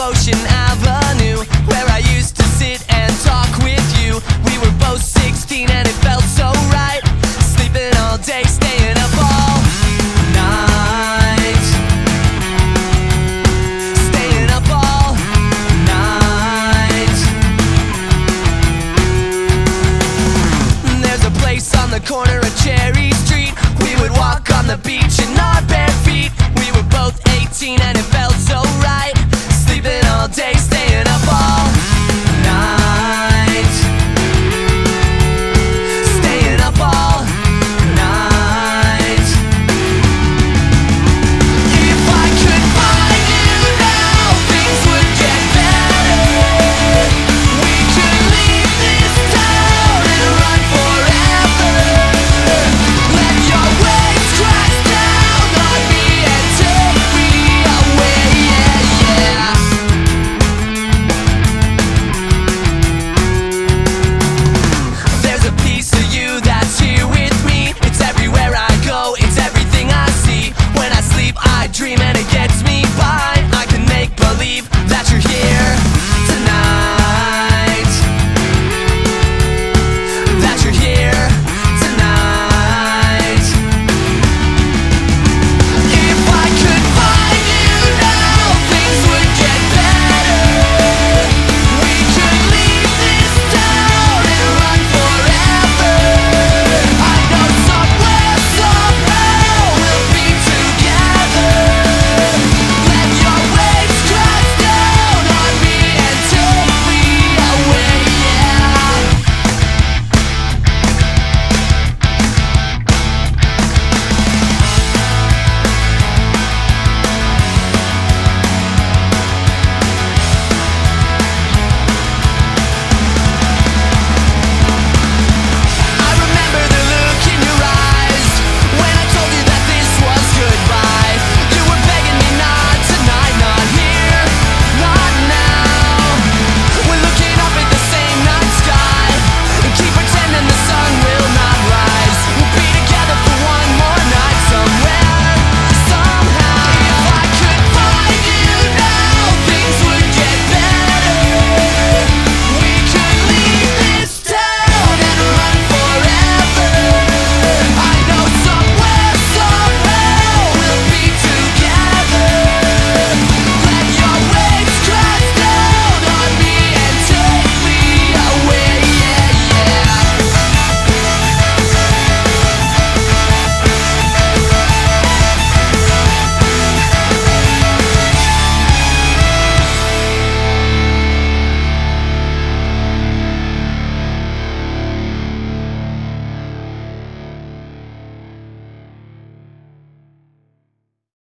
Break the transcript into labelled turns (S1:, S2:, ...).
S1: Ocean Avenue, where I used to sit and talk with you. We were both 16 and it felt so right, sleeping all day, staying up all night, staying up all night. There's a place on the corner of Cherry Street. We would walk on the beach in our bare feet. We were both 18 and it felt so right,